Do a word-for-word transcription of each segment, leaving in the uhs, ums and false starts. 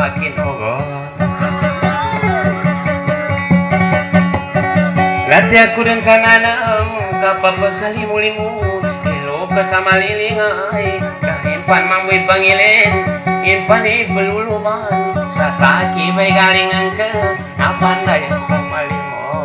makin ogot latih aku dan sananam kapapagkali mulimu ilo kasama lilingay kaimpan mangway pangilin impan ibeluluman sasaki bay galingan ke napanday kumalimo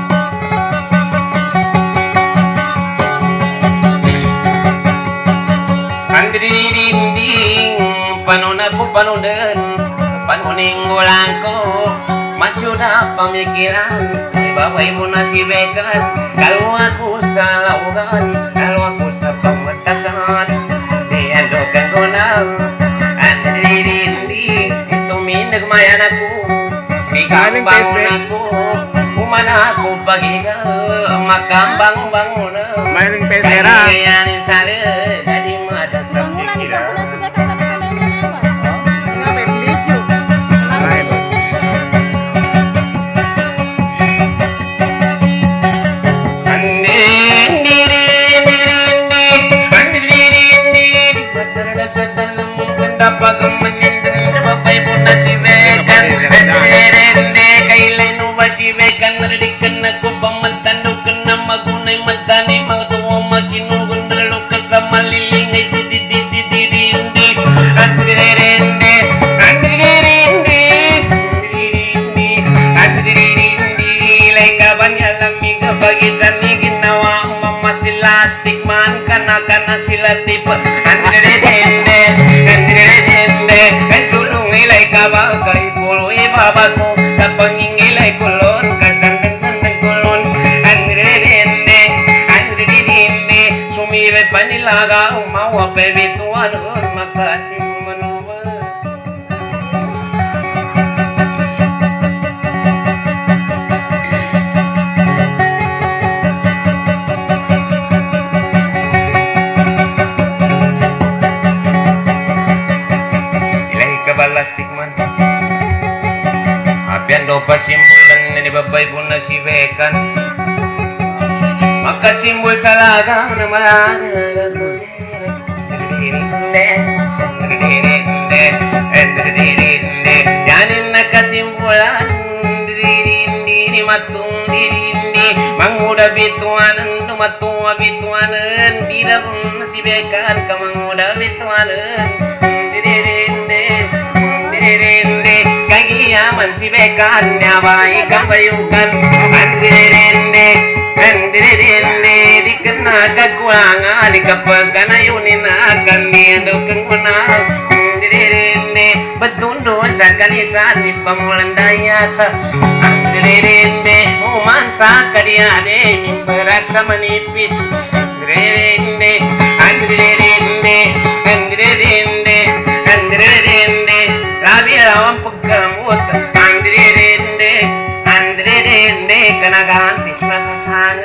andridinding panon ako panodan panuning gulang ko masyuda pamikiran ibabay mo na si Bekan kalau aku sa laugan kalau aku sa pamatasan diandokan ko na andridinding tuminag mayan ako ikambang ako umana ako pagiga makambang-bang na smiling face era kayanin sala jadi madas sa pikiran kana sila tipe andre dende andre dende kan sulung ilai kawa kai puluh ibabaku kapanging ilai kulon kadang sandang kulon andre dende andre dende sumibe panilaga umawa pebituan makasih manuwa balastikman apian do pasimbulan ni babay pun na si Bekan maka simbol salaga na malaga janin na kasimbulan ni matung dirindi manguda bituanan dumatua bituanan tidak pun si Bekan ka manguda bituanan kagiyaman si Bekan nyabay kabayukan andirende andirende di kena kekurangan di kapagkanayunin akan diado kang kunang andirende betundo sa kalisan di pamulan dayata andirende umansa kadiade mimperak sa manipis andirende andirende andirende andirende labi lawan pagkamut andre dende andre dende kena gantis na sasana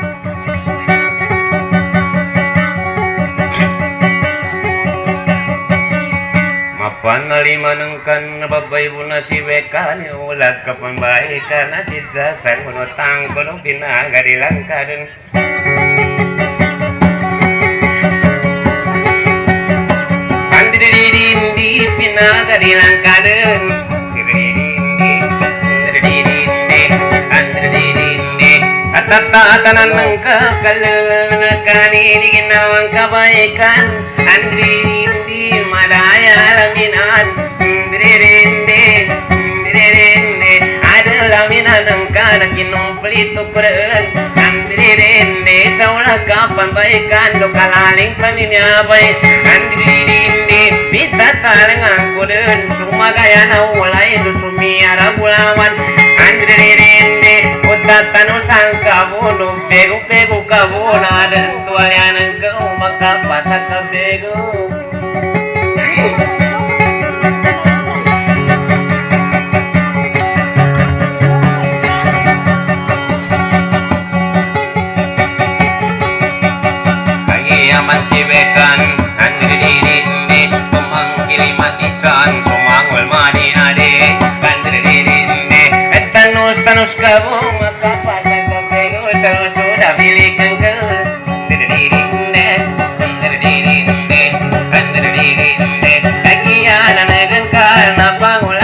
mapanalima nengkan babay buna si Bekan ulat kapambaikan atit sasan menotang kono pinagadilang kaden di pinagadilang kaden atata-atanan ng kakalalakan ini ginawang kabaikan andri hindi madaya langinan dirinde dirinde ada laminan ng kanakinong pelito peren andririnde sa ulah kapan baikan lokalaling paninyabay andririnde bita talangan ko din sumagaya na ulay do sumiara bulawan andririnde utatano sang kabuno pego-pego kabuna dan tualyanan ka umakapasak ka pego kagiyaman si Bekan andririnde pemangkili matisan sumangul madinade andririnde tanus-tanus kabu makapasak ka pego selalu sudah bilikan ke andririnde andririnde andririnde kagiyanan negeng karena pangulan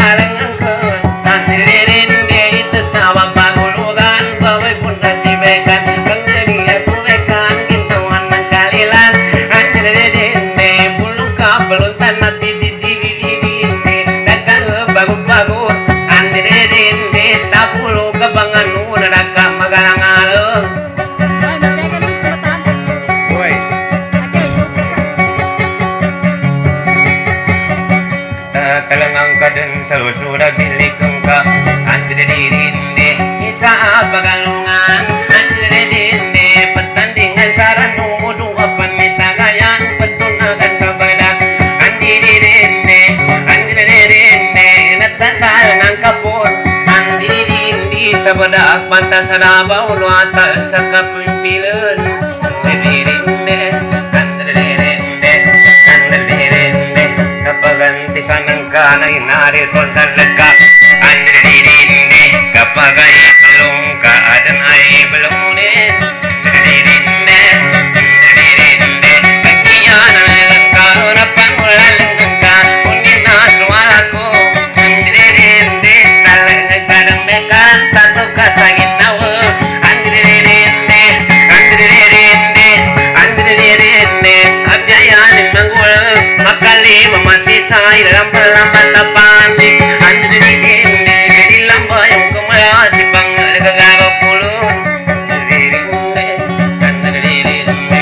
kaden salusura bilikeng ka andre dirinde isa pagalungan andre dirinde petandingan saranu dua pamitagayan petunagan sabada andre dirinde andre dirinde natatal nang kapur andre dirinde sabada pantas saraba ulo atas sakapimpilan dirinde andre dirinde andre dirinde kapaganti sanangka na inari konsan leka andre dirinde kapagai belum keadaan ai belum ne dirinde dirinde kakian lengka rapan ulan lengka unina suaraku dirinde taleng kadang dekan tatu kasangin nawa andre dirinde andre dirinde andre dirinde abyayan manggul makali masih sai lambat-lambat tapandi andre dirinde di lamba yang kemala si bang gagak puluh dirinde andre dirinde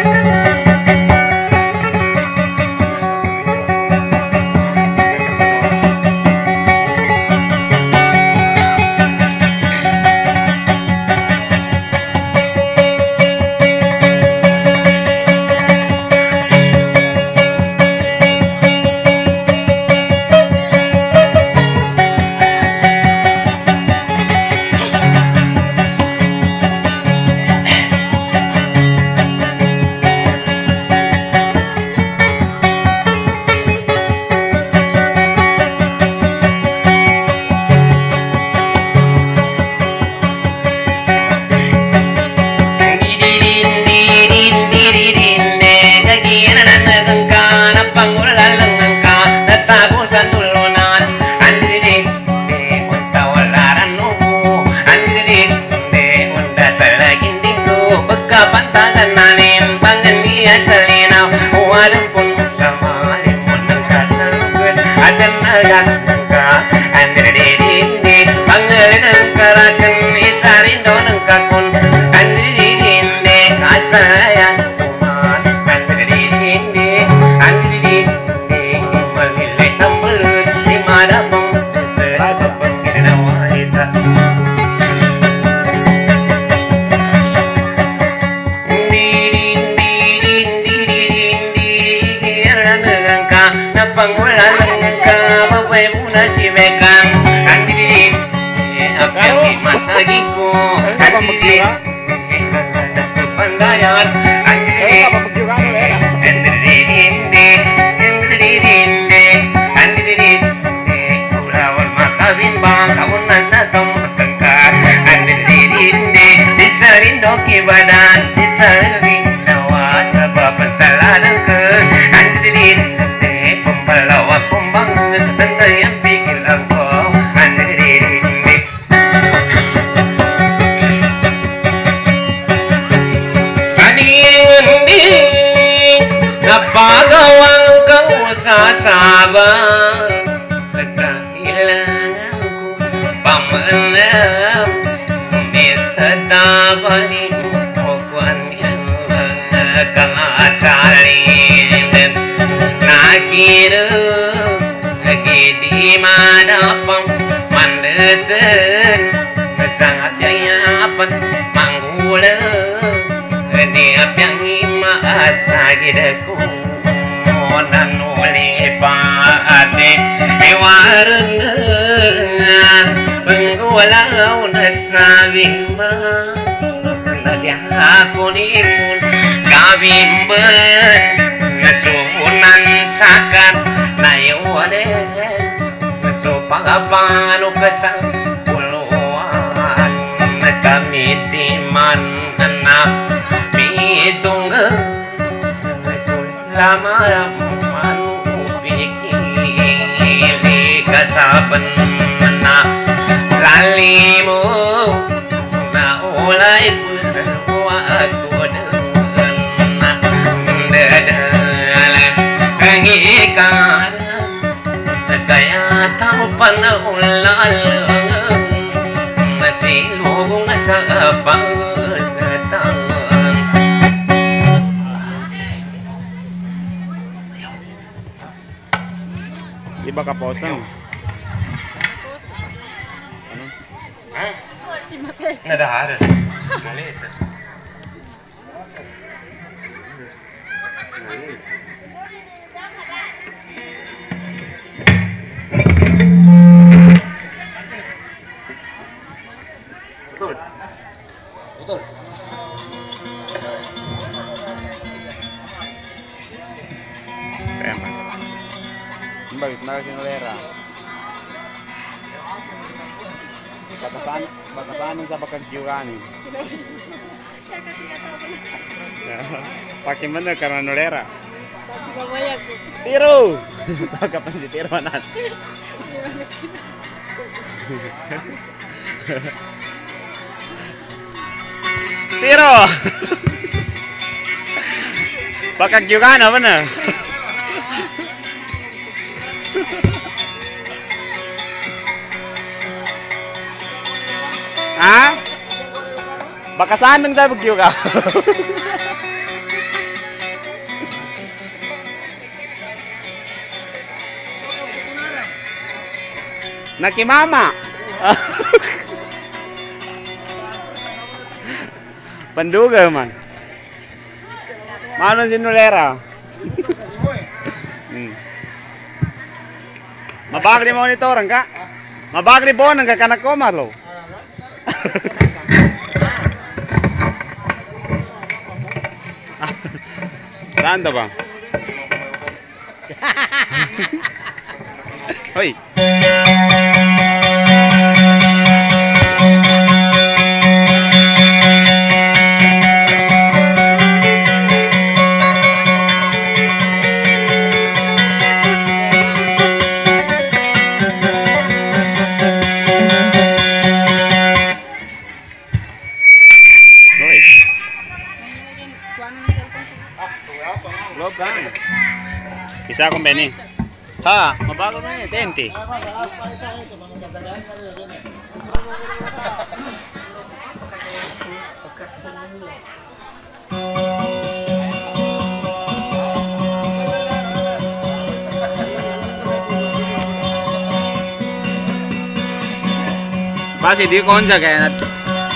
Masagiku hati atas kepandaian andre andre dirinde andre dirinde andre dirinde ulawal makawin bang kaunan satong tengkar andre dirinde disarindo kibadan disarindo sabab pensaladan ke andre dirinde pembalawa pembang setengah yang pikir engkau andre dirinde napagawang kang sasaban kekahilanganku pamenam mitadabanin okuan yang kang asalin nakira lagi di mana pang mandesen sangat yayapan manggula diap yang ima asagidaku nan uli paate iwarna penggulau nasabimba aku nimun kawimban nasunan sakan nayone supagapano kesang puluhan kami timan anak pitungga lama manu pikir kasaben na lalimu na ulai buat buat na dadala kangikan kaya tahu panaulan masih lubung sa pagkatan. Iba ka posang. Hah? Nada ada. Ngalit. Betul. Betul. Keren Pak. Bagus banget sih Nolera. Batasan, batasan sa pagkagyuran. Pakai mana karena Nolera? Tiro. Kapan si Tiro nan? Tiro. Pagkagyuran apa na? Ha? Baka saan nang sabi ka? Nakimama. Panduga man. Mano si Nolera? Hmm. Mabagri monitoran ka? Mabagri po nang kakanak ko malo. Saan ba? Hoy. Isa akong Benny. Ha, mabago na eh, tenti. Pasti di konja kaya nat.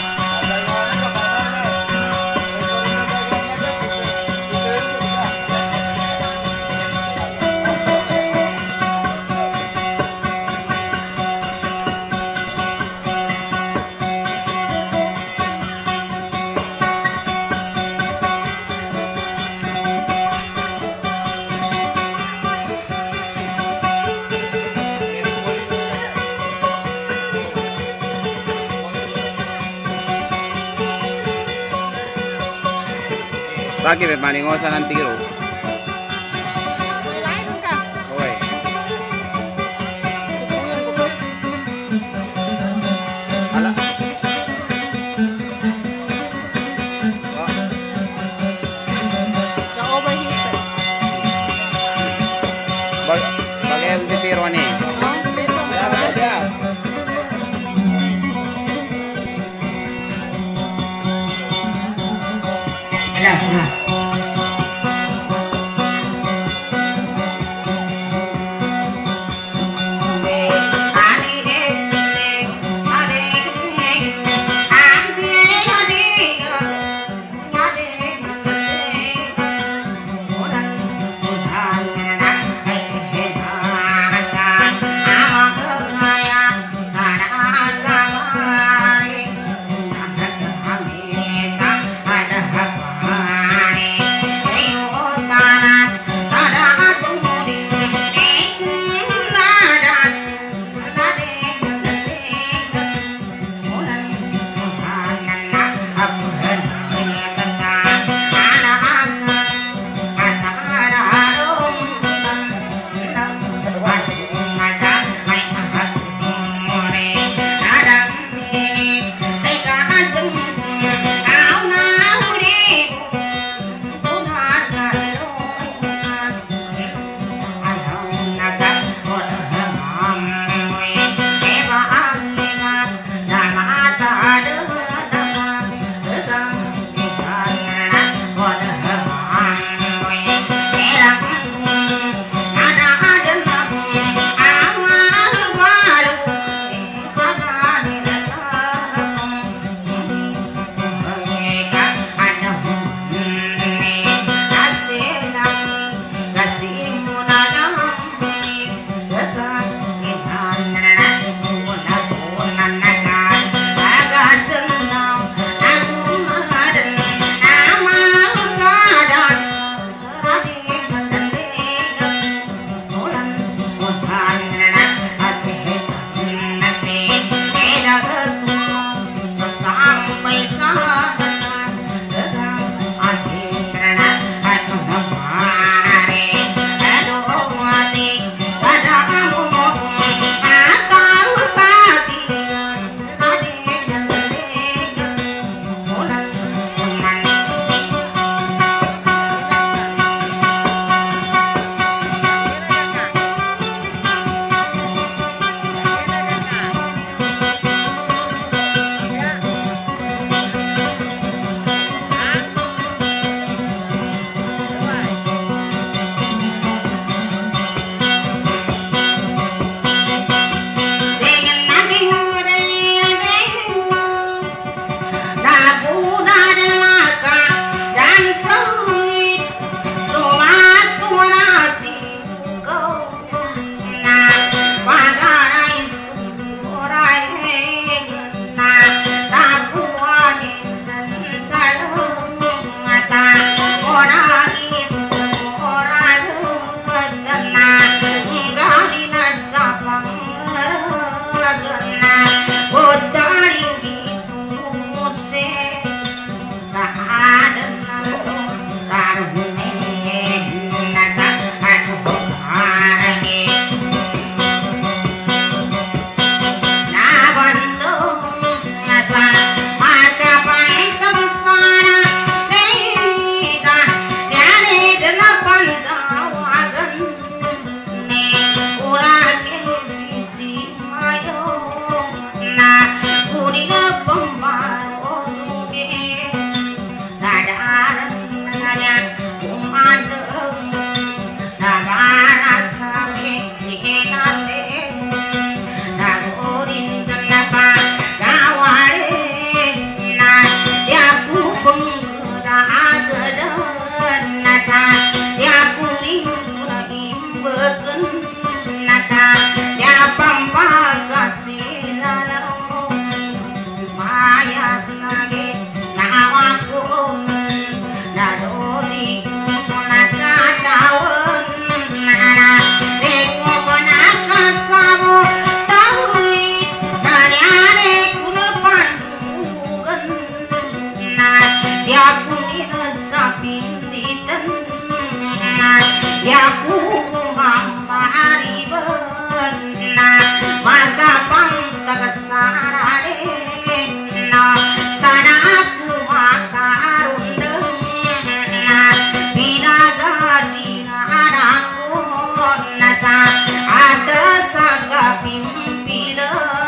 Sakit maningosan ng tiro. Okay. Ala. Bag bagay si tiro ni.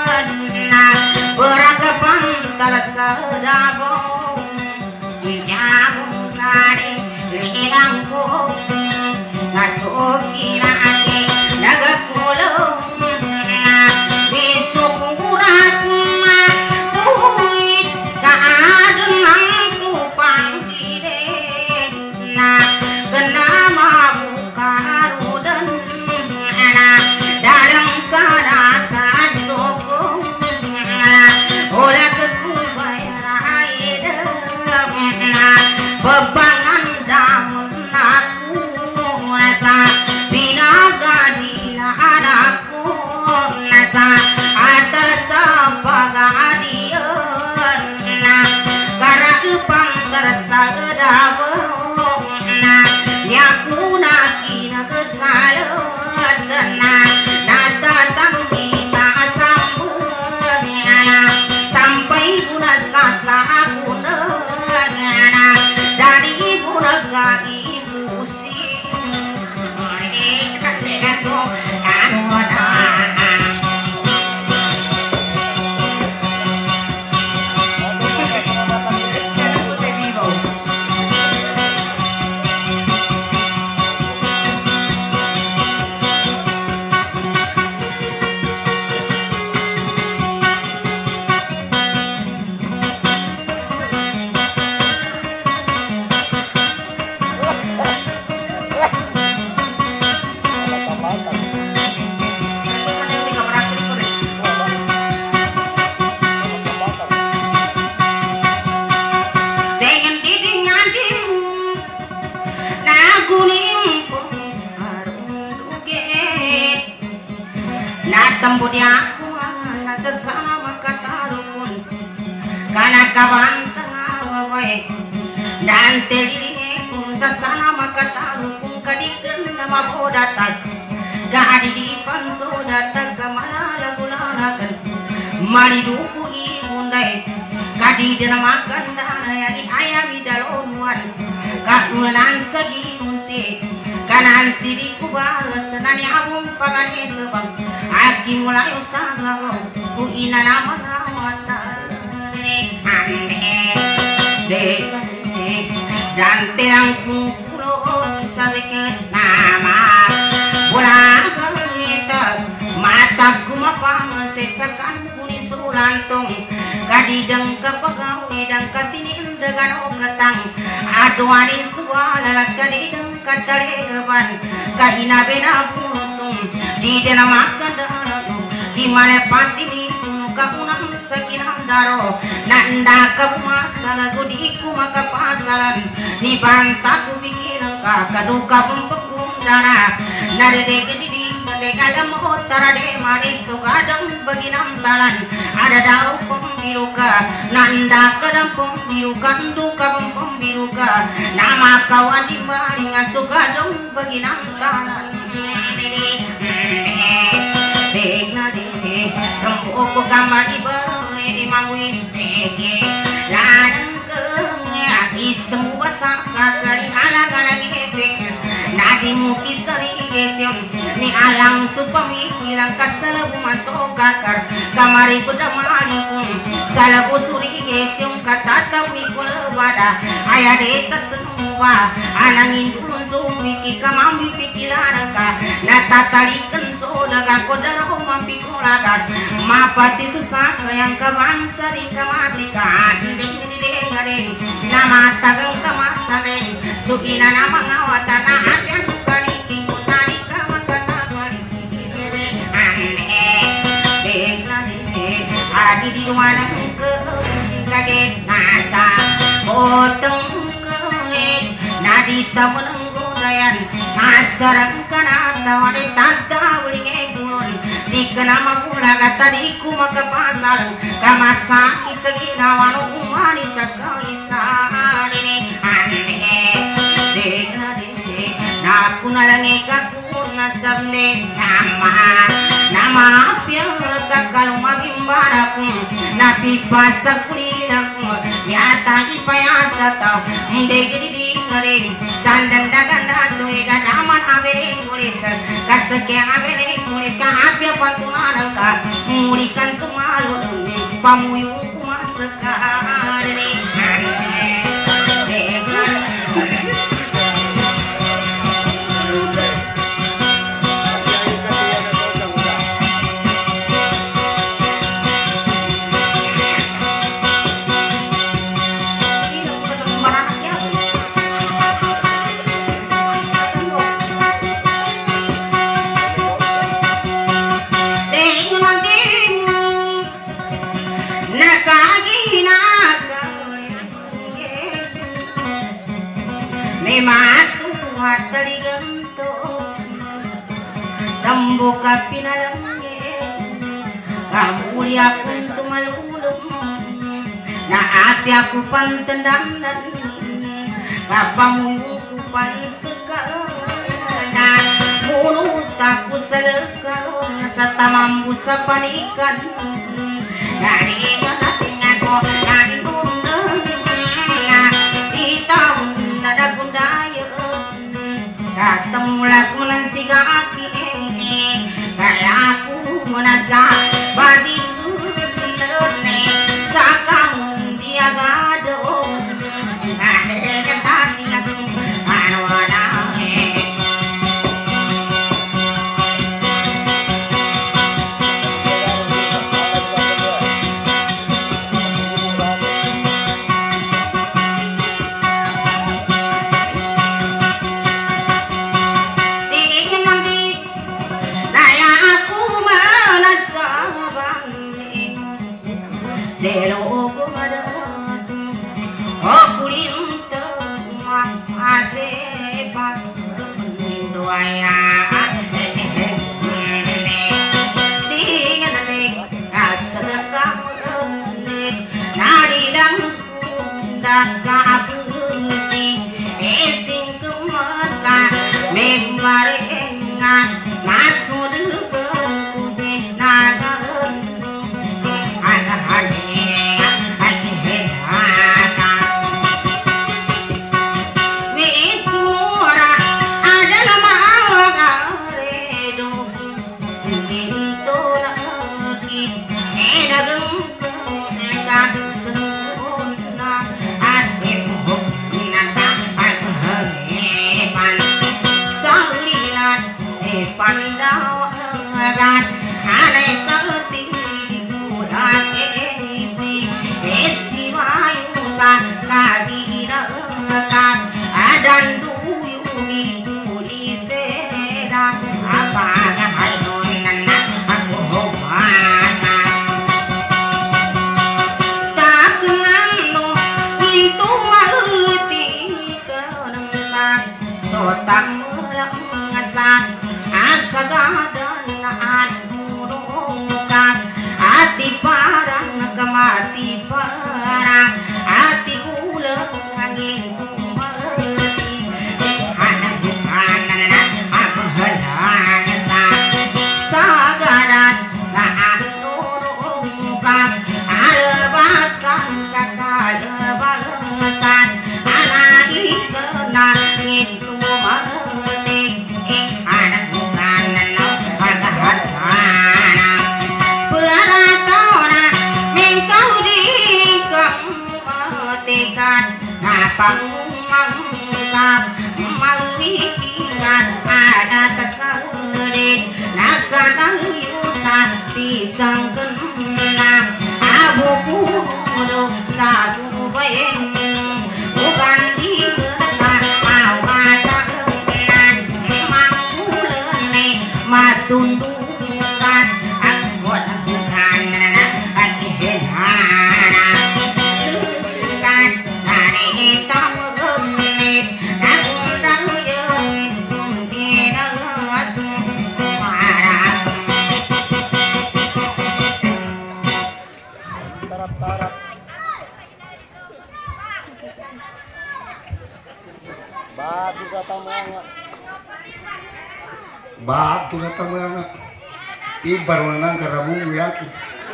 beragapan tersedabong nyabung kade lirangku ngasuki lagi nagakulong besok urat makuit kaadeng tupang kide na kena mabuka rudan dalam kadatan sokong olah kekubaya bebangan damun aku nasa binaga dila anakku nasa atas pagadian karena kepang tersadabong nyaku nakina kesalahan nata tambita sambung sampai bulan sasa aku dari ibu negara ibu si mereka dengan doa doa tembudi aku anak sesama kata rukun karena kawan tengah wae dan teli pun sesama kata rukun kadikan nama bodatal gak ada di panso datang kemana lagu lalakan mari duku ibundai kadi dana makan dana yang ayam di dalonwan gak nulan segi unsi kanan siriku balas nani abung pagani sebab aki mulai usaha ku ina nama nawata ande de dan terang kulo sadeket nama bola kita mataku mapang sesakan kuning sulantung kadideng kepagawe dan katinin dengan ongetang aduanin suara las kadideng katalegaban kahina bena puntung di dalam makan dalam di mana patini kaunang sakinang daro nanda kapumasala gudiku maka pasaran di bantaku bikin kakaduka pempekum dara nadede gedidi degalam hotara de mari sugadang baginam talan ada dau pembiruka nanda kadang pembiruka duka pembiruka nama kawan di maring sugadang baginam talan dek nade tempuku gambar di bawah di mawin seke ladang kengya di semua sangka kali alang-alang efek nadi muki seri gesion ni alang supami hilang kasalabu masuk kakar kamari bedamari pun salabu suri gesion kata tawi kulebada ayah deta semua anangin dulu sumiki kamambi pikiran ka nata talikan sodaga kodara mampi kulagat mapati susah yang kabangsa di kamatika diding diding diding nama tagang kamasaling sukina nama ngawatan na atya sukari kingkun tadi kawan kasabali ane dek nadi adi di luar ke kaget nasa potong ke nadi tamun dayan asarang kanata wanita tawling bulon di kenama pula kata diku maka pasal kamasaki seginawan umani sekali saat ini aneh degna deg naku nalangi kaku nasabne nama nama apya kakal mabimbaraku napi pasak kulinaku yata ipayasa tau degdi di ngering sandan dagan dasui gadaman abere kulis kaseke abere kulis ka apya pantunan ka mulikan kuma pamuyung kumasekadene Matali ganto tambuka pinalangge kamuli aku tumalulong na ati aku pantendamdan kapamuyung ku pansegal na mulut aku selekal sa tamambu sa panikan dari ngating ako nandun na di tahun nada gundaya ketemu lagu nasi kaki ini kayak aku menazah badi lune sakamun dia gado ada yang tadi aku mana Batu sa tamanga. Batu sa tamanga. Ibar mo nang karamong yaki.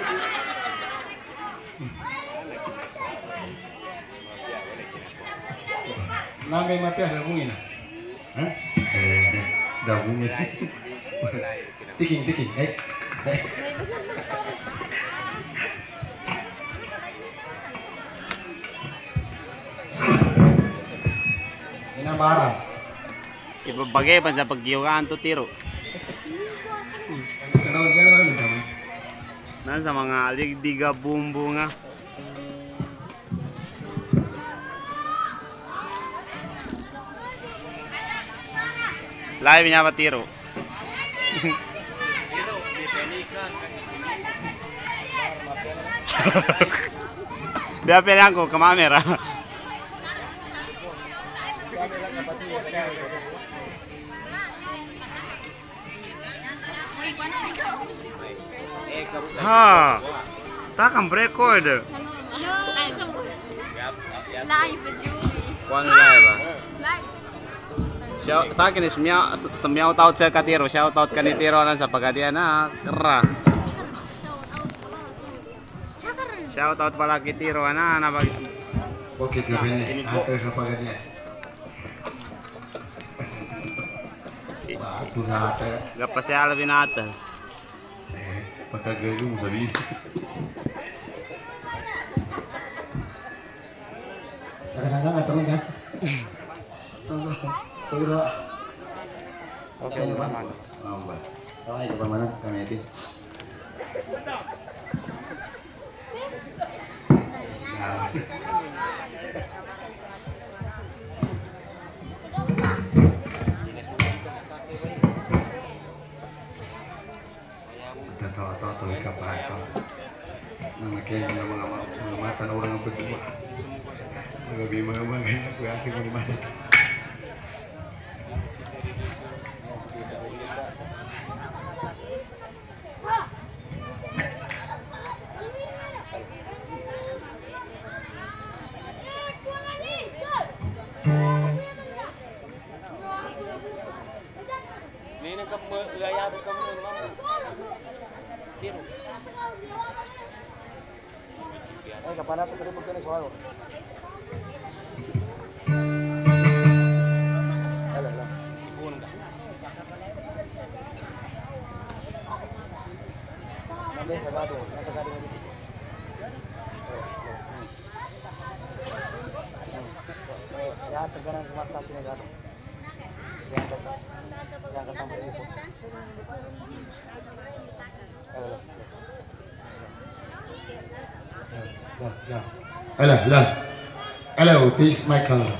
Namay mapya dabungin. Ha? Eh, dabungin. Tiking tiking. Eh. parang. Ibabagay pa sa paggiyogaan to tiro. Kenal dia lah ni teman. Nan sa mga ligdiga bumbu nga. Live niya pa tiro. Biar pelang ko kamera. Ha, takang record. Live Julie. Kuan live ba? Shout, sa akin is meow, meow out sa katiro, shout out ka ni Tiro na sa pagadian na kera. Shout out pala kay Tiro na na bag. Oke, gabi ni. Ate sa pagadian. Batu sa ate. Gapasya binata. Eh, pagkagayo mo sabi. Nakasangka nggak terus kan? Segera. Oke, Pak. Nambah. Kalau itu mana kami itu? Kita tahu-tahu tuh kapan tahu. Nama kayak kita mengamatan orang berdua. Lebih mengamatan gue asing di mana? Eh, kapan aku tadi bukan soal. Alah, lah. Ibun dah. Nanti saya gaduh, nanti saya gaduh. Ya, tergantung cuma satu yang gaduh. Yang kata, yang kata tambah itu. Alah. Alah, lah. Hello, this is my color.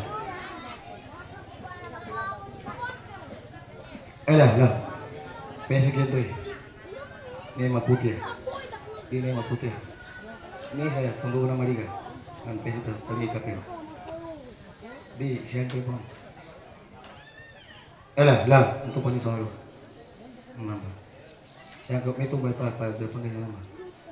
Alah, lah. Pensa gitu ya. Ini mah putih. Ini mah putih. Ini saya tunggu nama dia. Kan pensa tadi kapil. Di siapa pun. Alah, lah. Untuk pani soal. Nama. Saya anggap itu bapak Pak Jepang yang nama.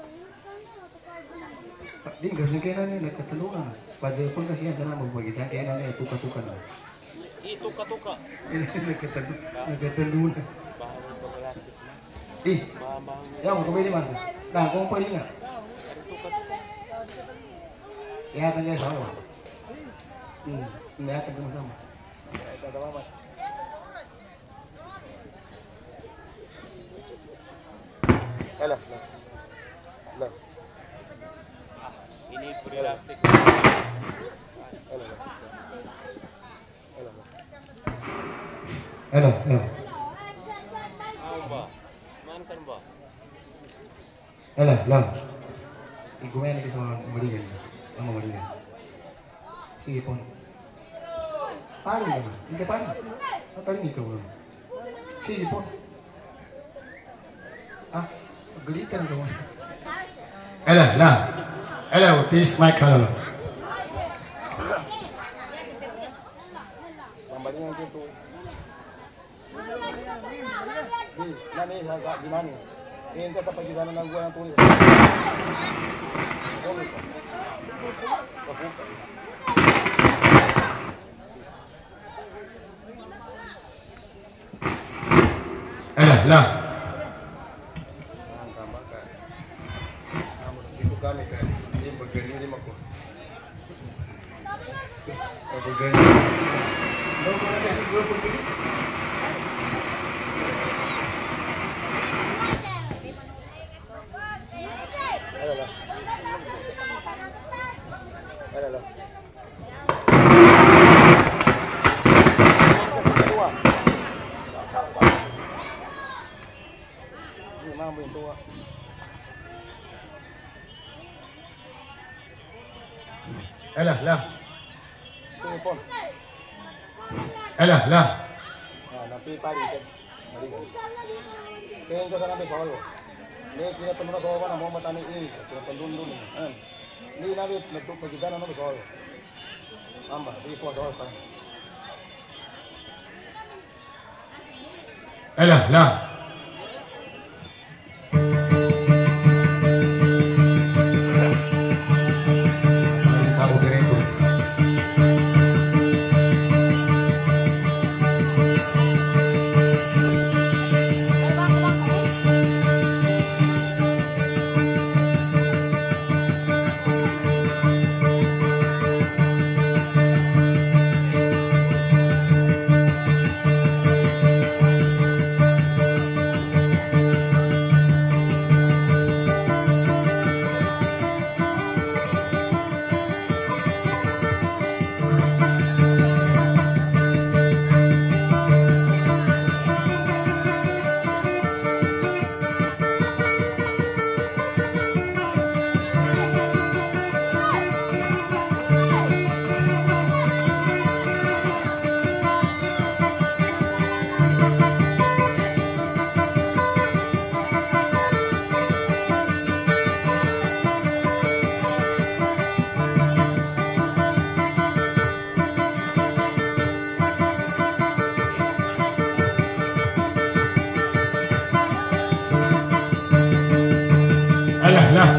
Di garis kena ni nak ketelungan. Pajar pun kasihan cara membagi saya kena ni tuka-tuka. Itu katuka. Nak ketelu, nak ketelungan. Ih, yang mau kembali mana? Dah, kau pergi nggak? Ya, tanya sama. Hmm, ya tanya sama. Ada apa? Alah, lah. Ini plastik. Alah, lah. Apa? Man kan ba? Alah, lah. Iku main di sana kembali kan? Kamu kembali kan? Sige pon. Pari kan? Ini pari. Apa tadi ni kau? Sige pon. Ah, gelitan kau. Alah, lah. Hello, this is my color. Gambarnya yang itu. Di, nani agak ginani. Ini sa pagidanan ng gua ng tulis. Alah, lah. Itu kami kan. Ini begini lima ko. Begini. Mau mana sih gua begini? Alah. Alah. Alah, lah. Sige po. Alah, lah. Nah, nanti pagi kan. Mari kan. Kaya ka sana solo. Ni kira temu na ko na mo matani ini, kira pendundun. Kan. Ni nabi meduk pagidana no solo. Amba, di po do sa. Alah, lah. Lah.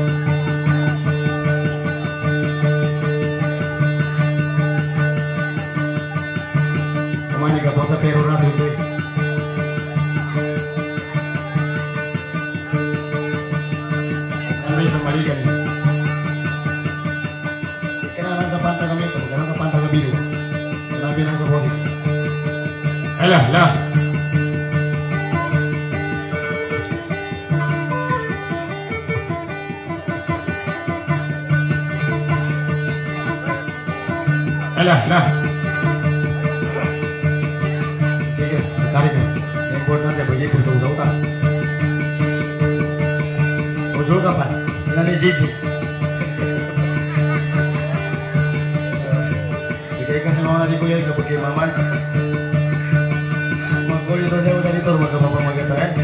Kemana gak bosa pero natin ito eh. Ano isang maligan eh. Kailangan sa pantang kami ito, kailangan sa pantang kabilu. Sinabi lang sa boses. Alah, lah. Alah, lah. Sige, tarik na. Yung board natin, bagi po sa usaw-usaw. Ujol ka pa. Yan ni Gigi. Bigay ka sa mga nalikuyan kapag kay Maman. Mag-ulit daw siya ulit dito, magkapapamagata eh.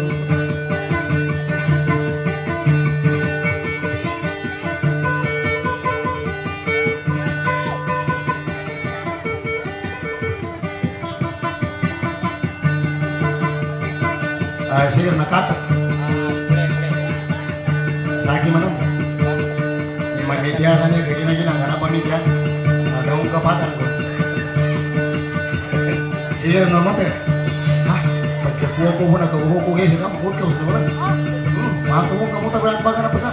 Ah, sige, nakata. Lagi mana? Ini main media kan ya, kayak gini nang apa media? Ada ungkap kapasan ko. Sige, nama teh. Ah, baca buku pun atau buku guys, kamu buku terus mana? Hmm, aku mau kamu tak berani banget apa sah?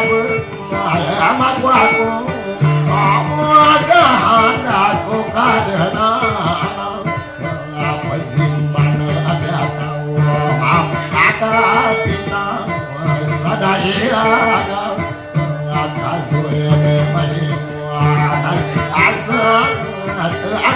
Amat waku, amat kehendak ku kada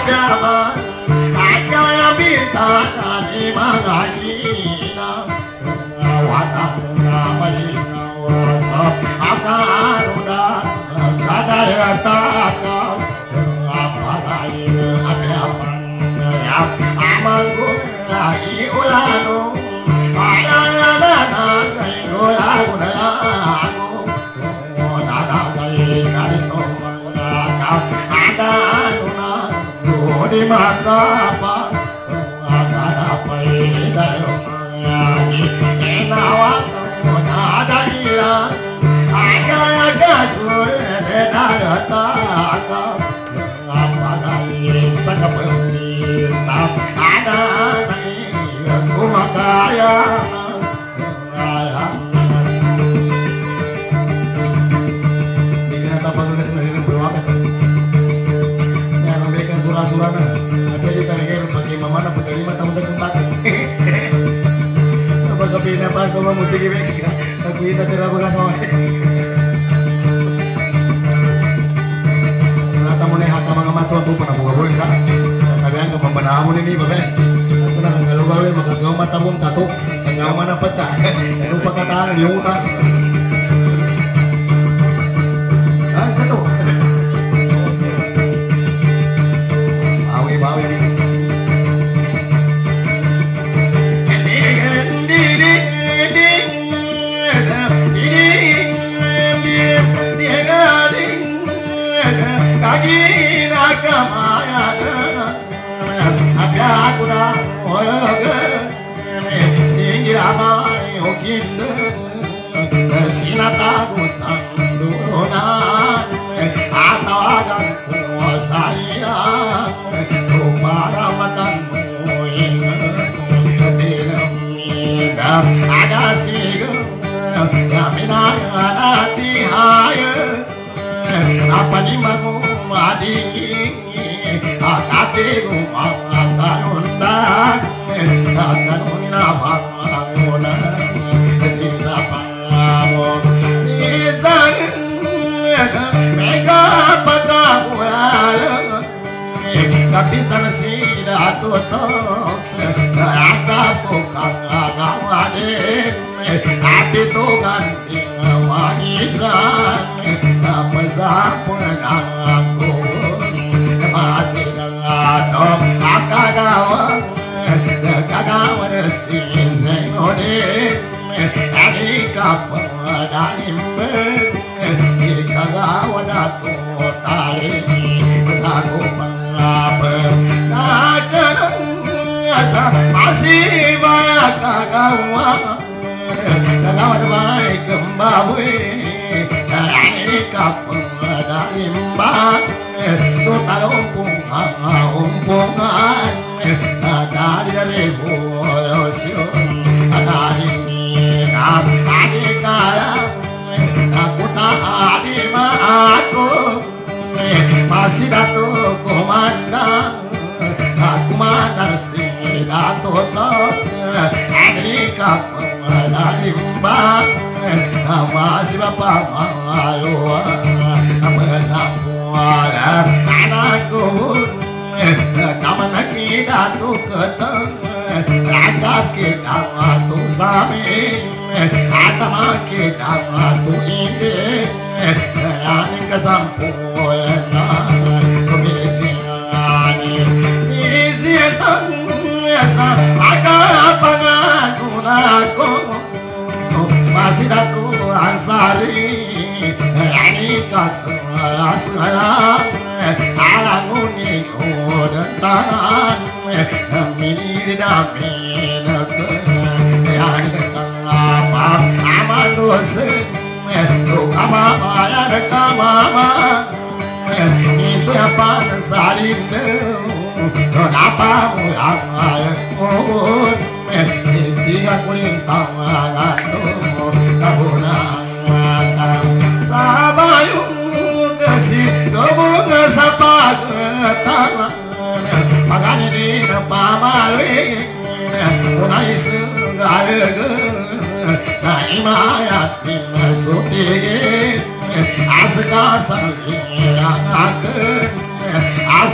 As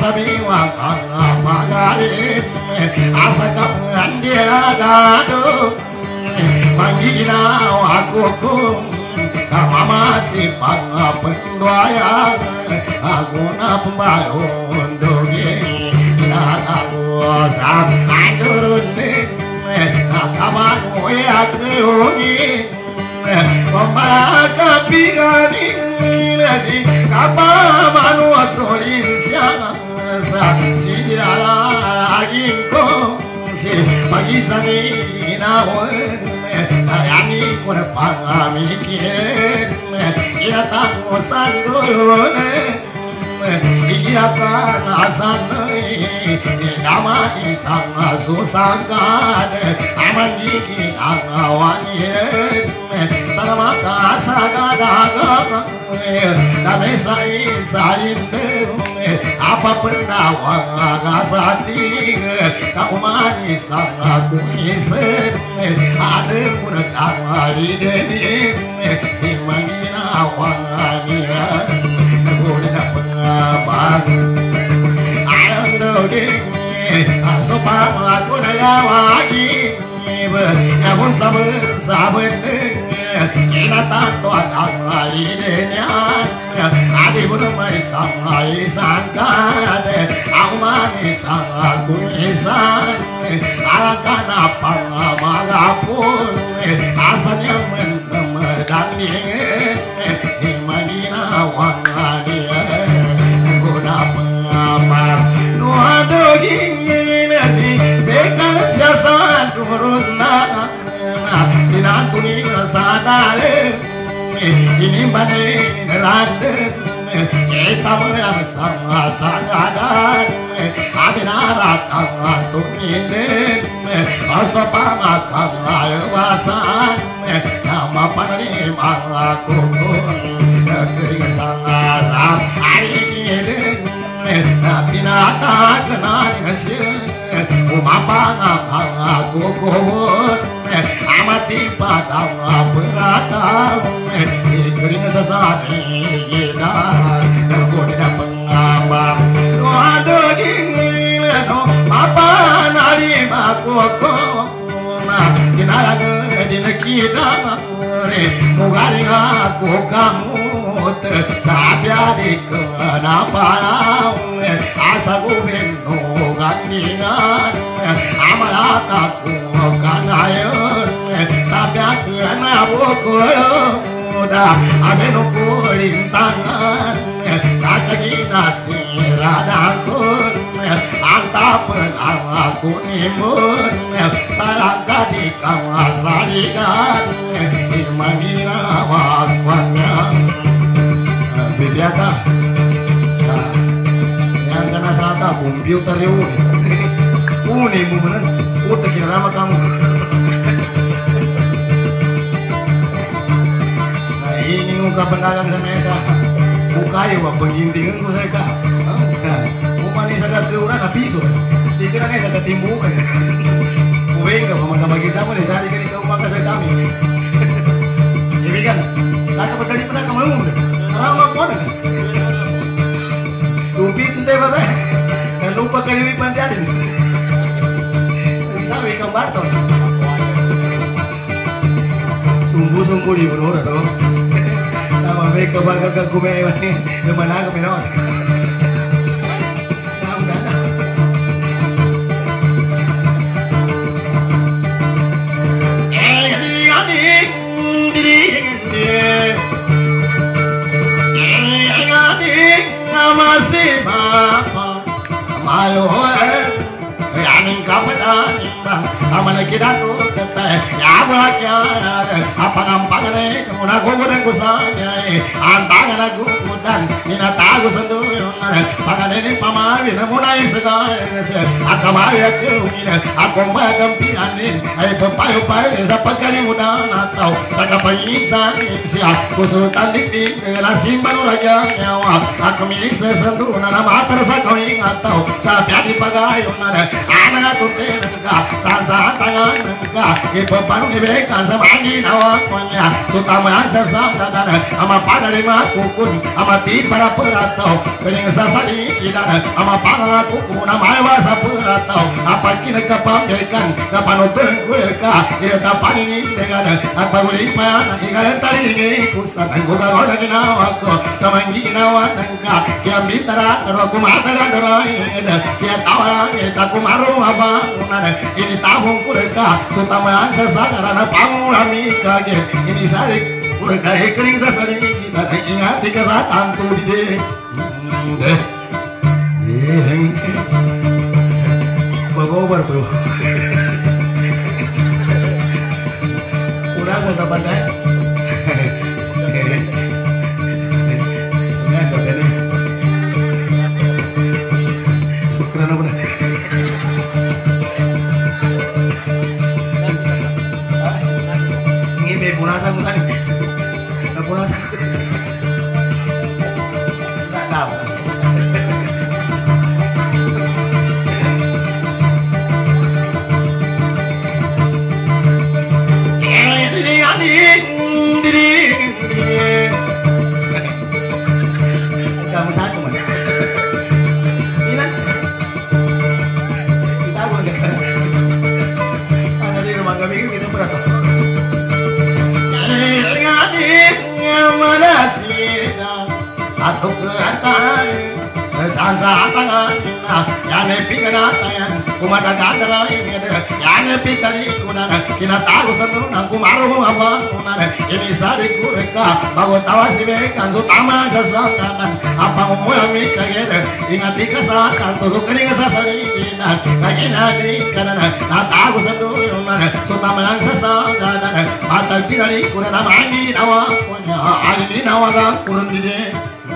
sabiwang pagarin asa kapan dia gaduh manggina aku kum kama masih pendoya aku na pembalun dogi na aku sampai turun kapan gue aku yogi pembaka pirani lagi kapal manu atorin siang si lagi kong si pagi sani nawan ayami kun pangamikin ia tahu sandulun ia kan asanai nama isang susangkan aman dikit angawanin sama kasagadaga dame sai salinte apa penawang agasati kau manis sangat kuisen ada pun kamari deni imangina wangania boleh pengabang ando ding sopa aku nayawagi namun sabar sabar kita tato akali denya adi pun mai samai sangkat aku manis sangat kuisan alakan apa magapun asalnya mengemedangin imagina wangadia guna pengapa dua doging di bekan siasat turun na tinantuni sadale ini bane nerate kita menang sama sangadan abinara kangantuk ini asa pamakan ayawasan nama panari mangaku kering sangasan ini pinata kenal ngasih umapang aku kuat amati padang beratang kering sesani kita aku tidak pengabang ada dingin apa nari aku kona kinala di kita mugaring aku kamu sabya di kenapa asa gubeno gandingan amalat aku kanayon sabya kena bukul udah ameno kulintangan kakagina siradakun antapen aku nimun salah kadi kawasalikan imagina wakwannya bibiata yang kena sata komputer uni uni bumenan udah kira nama kamu nah ini muka pendagang semesa muka ya wah pengintingan ku saya kak muka ini sadar keuran apiso dikira nih sadar timbukan kue enggak mama bagi sama nih saat ini kau makan saya kami jadi kan laka petani pernah kamu ngomong deh ramah mana kan lupi ente bapak dan lupa kali pantai ada bisa ikan baton sungguh-sungguh di benar dong nama mereka bangga gue ini dimana aku menos masih bapak malu yaning kapan bang aman kita tuh kata ya belakang apa gampang nih kamu nak gue dan gue saja antangan aku dan nina tahu sendiri pangan ini pamari mulai segala aku mau aku ini aku mau gampiran ayo papayo payo siapa kali muda natau saya penginsan siap kusultan dik dengan simpan raja nyawa aku milik sendiri nama mata rasa kau ingat tahu siapa di pagayun anak aku tenang sansa tangan enggak ibu baru dibekan sama angin awaknya suka merasa sama dan ama pada lima kukun ama ti para peratau keling sasari kita ama pangaku kuna maiwa sapuratau apa kina kapambekan kapanutuan kueka ira tapani ni dengan apa uli pa ikan tali ni kusan goga goga kinawa ko samangi kinawa nangka kiambi tara taro kumata gandarai kia tawara kita kumaru apa unana ini tahun kueka sutama sasaran pangurami kage ini sarik kueka kering sasari kita ingat kesatan tu di deh bagobar bro udah saya pandai syukran apa ini be punasan bukan punasan enggak tahu kamu satu mana? Ini kan kita pun dekat. Ada di rumah kami kita berapa? Ingatin mana sih? Atau keantan sansa tangan yang pikiran tangan kumada gandara ini yang pikari kunana kina tahu satu nangku maru apa kunana ini sari kureka bago tawasi bekan sutama sesakan apa mau yang mikir ingat kesalahan tusuk kering sasari kina kagina di kanana tahu satu kunana sutama yang sesakan mata tirari kunana mangi nawa punya ali nawa ga kurun di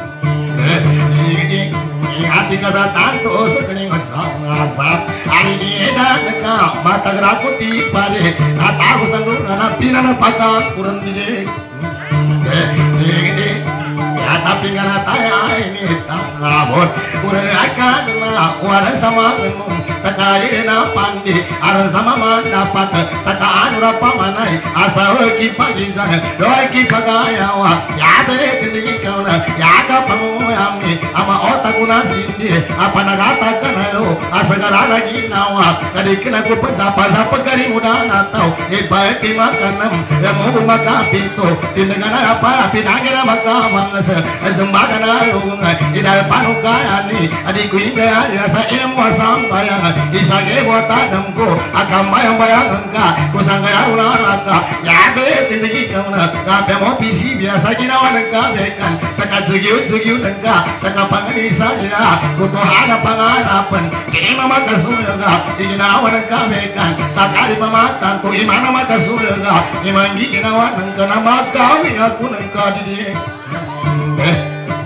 hati kesatan tu sekening sangat hari ini dah dekat mata geraku tiba deh tak tahu sanggup nana pina pakai kurang deh deh deh ya tapi nggak tanya ini tak ngabur kurang akan lah kurang sama minum sekali na pandi aran sama mendapat sekaan berapa manai asal ki pagi sana doi ki pagayawa ya be tinggi kau na ya ka panguyami ama otak guna sindi apa nagata kanalo asagara lagi nawa kadi kena ku pasapa sapa kali muda na tau e bae ti makanam e mo maka pinto tinengana apa pinangena maka mangasa sembaga na lunga idal panukayani adi ku inga rasa ilmu sambayang isage buata damko akam bayang bayang engka kusangaya ularaka ya be tinggi kau na kape mo pisi biasa ginawa engka bekan saka sugiu sugiu engka saka pangani sajina kutuhana pangarapan kini mama kasulaga iginawa engka bekan saka di pamatan ku imana maka sulaga imangi ginawa engka nama kau aku engka di eh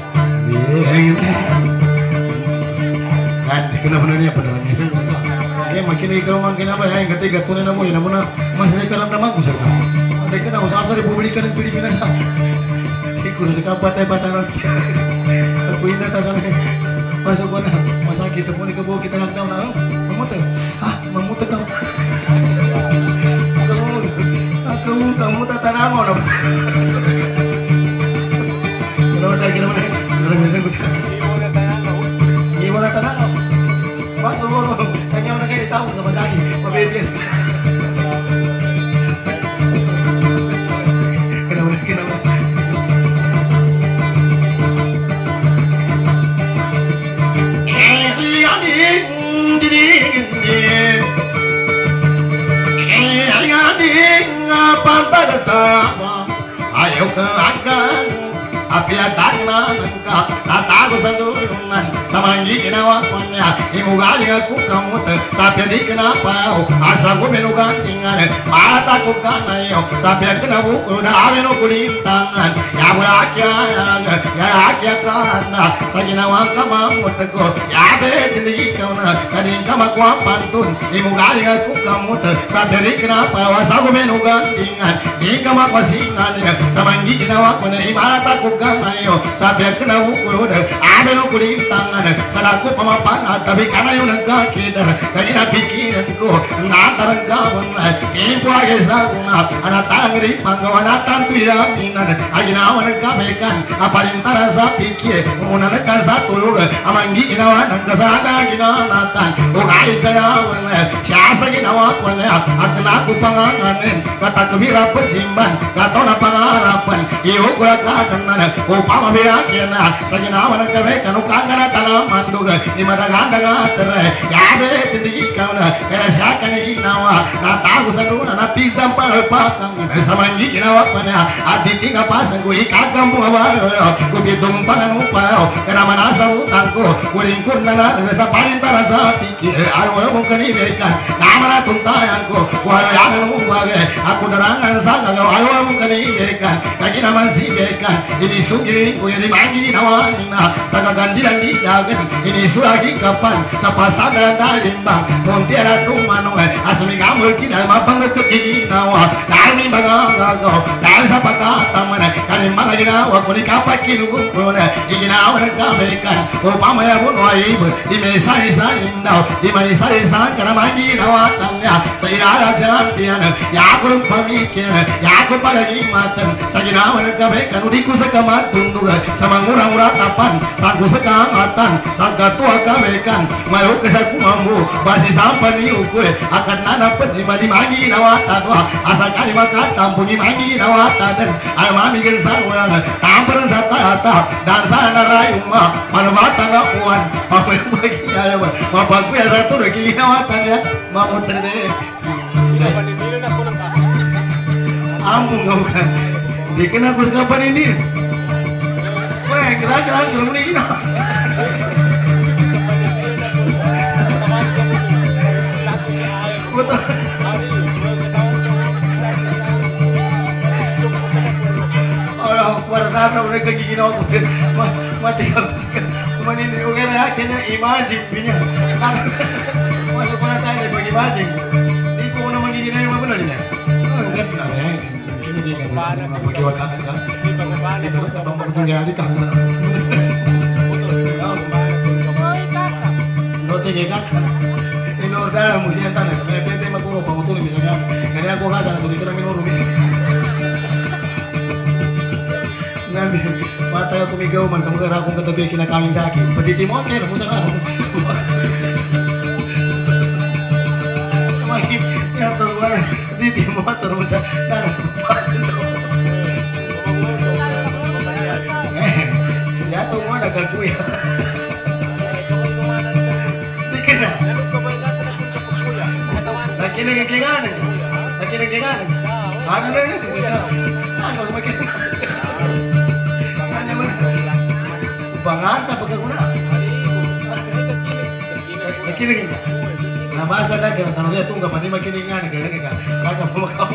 kan kenapa nanya pada nanya sih eh makin ikaw makin apa ya yang ketiga tuh nena mo ina mo na mas ikaw lang naman ko sa ka ada kena usaha sa Republika ng Pilipinas sa ikut sa kapatay pataran aku ina tasang pasok ko na masakit po ni kabo kita lang daw na mamutay ah mamutay ka aku kamu tatanamo na kalau ada kira mana kalau bisa gue gimana tanah masuk bro saya nggak kayak tahu sama lagi pemimpin kenapa kenapa eh lihat ini eh lihat ini apa sama ayo ke angkat api atangna nangka tatago sa dulungan samangi ginawa konya imugali aku kamu te sapi di kenapa asa ko menugantingan mata ko kanayo sapi kena buku na ameno kulintangan ya bulakya ya akya kana sa ginawa kamamu te ko ya be di kauna kadin kama ko pantun imugali aku kamu te sapi di kenapa asa ko menugantingan di kama ko singan samangi ginawa ko na imata ko kanayo sabi kena ukul ame no kuli rintangan sadaku pamapan tapi karena yung nagkakita kaya napikiran ko nataranggawan ipo ay saruna anatang ripang wanatan tuiraminan ay ginawa nagkamekan aparintara sa pikir muna nagkasatulog amanggi ginawa nagkasana ginanatan o kahit sayawan siya sa ginawa ko niya at naku panganganin katakbira pasimban kato na pangarapan iyo ko kaganan upang mabirakin na sa ginawa nagkamekan o kagana talaman duga di madagandang atere yabe tindi ikaw na kaya siya ka na ginawa natago sa luna napisang palpakang sa manggi ginawa pa niya at di nga pasang ko ikagam mo awaro kubitong panganupayo kaya manasa utang ko kuringkur na na sa parintaran sa pikir ayaw mong kanibekan naman na tuntayan ko wala yan ang bagay ako darangan sa gagaw ayaw mong kanibekan kaya naman si bekan inisugilin ko yan imanggi ginawa nina sa kagandilan di jagan inisuragin kapan sa pasada dalimbang kung tira tumanong asami kamul kinal mapangag ginawa dahil may mga gagaw dahil sa pagkataman kanin mga ginawa kung ikapat kinugong ko na iginawa nagkabekan upang mayabon o ayib di may isa-isa daw di may isa-isa ka naman ginawa niya sa ilalag sa nantiyan yakulong pamikin yakul palagimatan sa ginawa nagkabekan udi ko sa kamatundug sa mangurang-ura tapan sa ko sa kaangatan sa katuwa kabekan mayo ka sa kumambo basi sa paniukoy akat nanapat si mali maginawa tatwa asa kali makatampo ni maginawa tatan ay mamigan sa ulang tamparan sa tata dan sa narayuma manubata na uwan mapagpagkiyaya mapagkuya sa turo ginawa tanya mamutra de among nga di ka na kus ka paninir weh kira-kira gerung ni gina betul orang warna mereka gigi nak mati habis kemudian ini orang nak kena imagine punya masuk mana tanya bagi imagine ni kau nak mandi ni apa benar ni enggak benar eh ini dia kan bagi waktu kan itu bang betul dia di kan Note que caca ini orang mesti yang tanah saya pete makuro pangutuli misalnya kaya aku kata nak tulis kami nuru nabi mata aku migaw man tamo kara akong katabi kinakain sa akin patiti mo kaya napunta ka makip yato wala patiti mo taro sa nara pasin to yato mo nagkakuya di ka na nakinagkilinganan nakinagkilinganan ano na yun ano makinaganan banganta pagkakuna nakinig ka nabasa lang ka tanong niya itong kapatid makiningan nagaling ka kaka pumakaw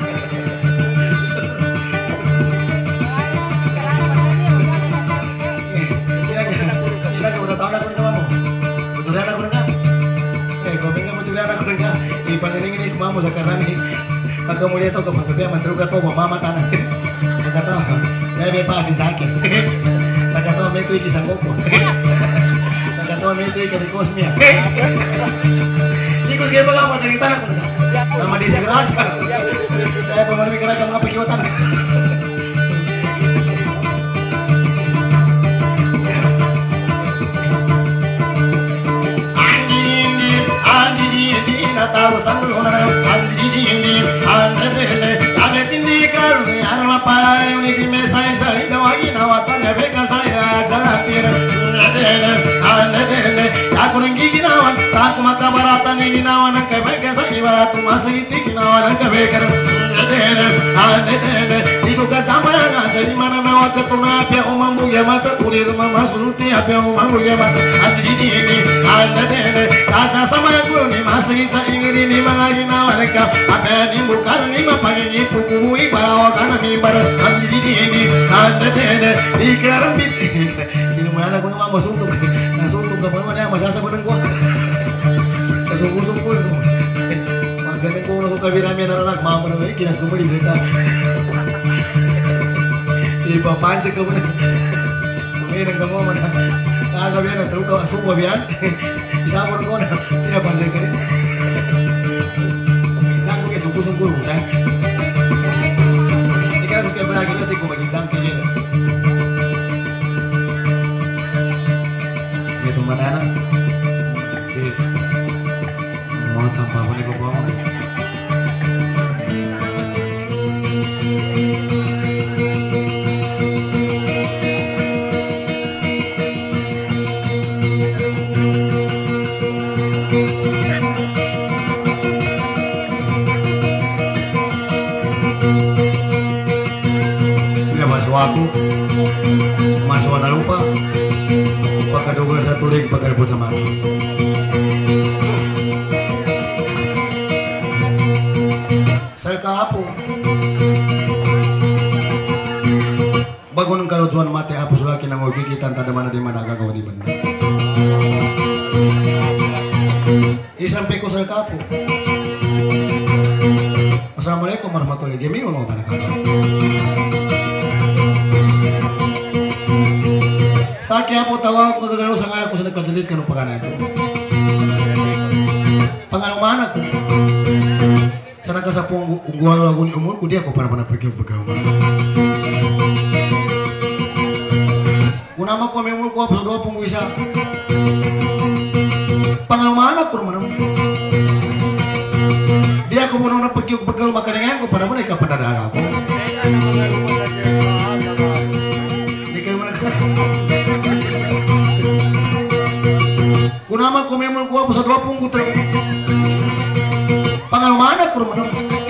ilang ka matataon ako ng kawa mo puturian ako ng ka eh gawin nga puturian ako ng ka ipanginingin ito mo sa karami pagkamuli ito kapasabihan matruga ito mamamata na pagkatawa bebe pasin sa akin Nagkatawa may ito'y kisang ko. Nagkatawa may ito'y katikos niya. Ikos kayo mga masalita na ko na. Na madisigrasya. Kaya pa marami ka na mga pakiwatan. Andi-di-di, andi-di-di, natapos ang luna. Andi-di-di, andi-di-di, andi-di-di, karuni, arma pa, yung ikimesay sa linawagin, awatan, ebekan sa aku nenggi ginawan saat makabaratan ini ginawan ang kebaikan sa iba tumasiti ginawan ang kebaikan itu ka sampai nga di mana nawa ketuna apya umambu mata kurir mama suruti apya umambu mata andi ini ande kasa sama guru ni masih sa ingin ni mga ginawan ka apya ni bukan ni mapagi puku ibawa kana ni bar andi ini ande ikaran bit mana ko nga masuntok nasuntok ka pa naman yan masasabunan ko kasungkul-sungkul magaling ko na ko kabirami naranak mama naman eh kinagkumuli sa ita ipapansi ka mo na kumirin ka mo man Aga biyan na terus kau asup biyan. Isa mo ko na tidak pandai kali. Jangan ke sungguh-sungguh kan. Ini kan suka berlagi nanti kau bagi jam kiri. Itu mana nak? Mau tambah apa nih kau bawa? Aku masuk na lupa pagkadugo sa tulig pagkalipot sa mati sa kaapo bago ng kalutuan mati apo sulaki ng ugigitan tadaman na di managagawa di banda isampi ko sa kaapo. Assalamualaikum warahmatullahi wabarakatuh. Saki apo tawag ko gagalaw sa ngalan ko sa nagkasalit ka ng pagana ito. Panganuman ako. Sa nagkasapong ungguhan ako ni umur ko, di ako para panapagyung pagkawa. Kunama ko may umur ko, sa doon pong isa. Panganuman ako naman. Di ako muna napagyung pagkawa makalingan ko, para mo na ikapanadaga ako. Di kayo mo kunama ko memang ko sa dropong ko talaga. Pangalmana ko naman.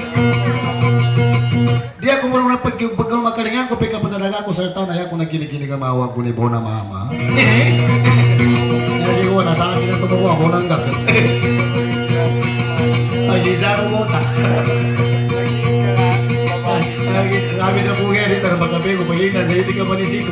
Di ako mo na pagkagbagal makalingan ko pika padalaga ko sa taon ay ako nakinig-kinig ang mawag ko ni Bona Mama. Hindi ko na sa akin na tumuwa ako nang gag. Ay, di zaro mo ta. Sabi na po nga dito na magkabi ko pag-inan sa hindi ka manisiko.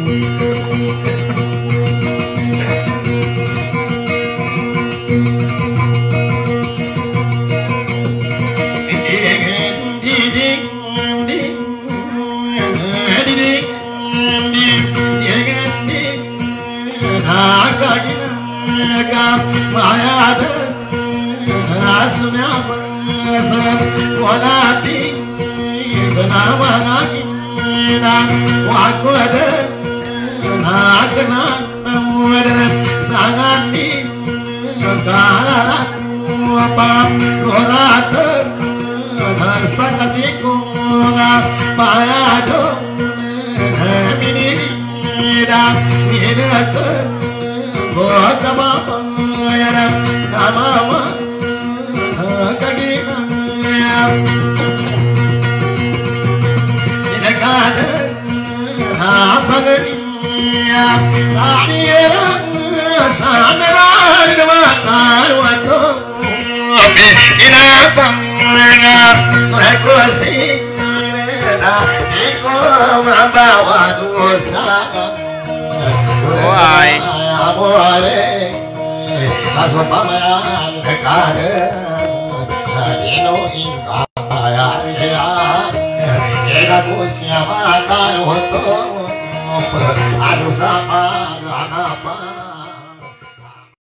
Aduh sama anak apa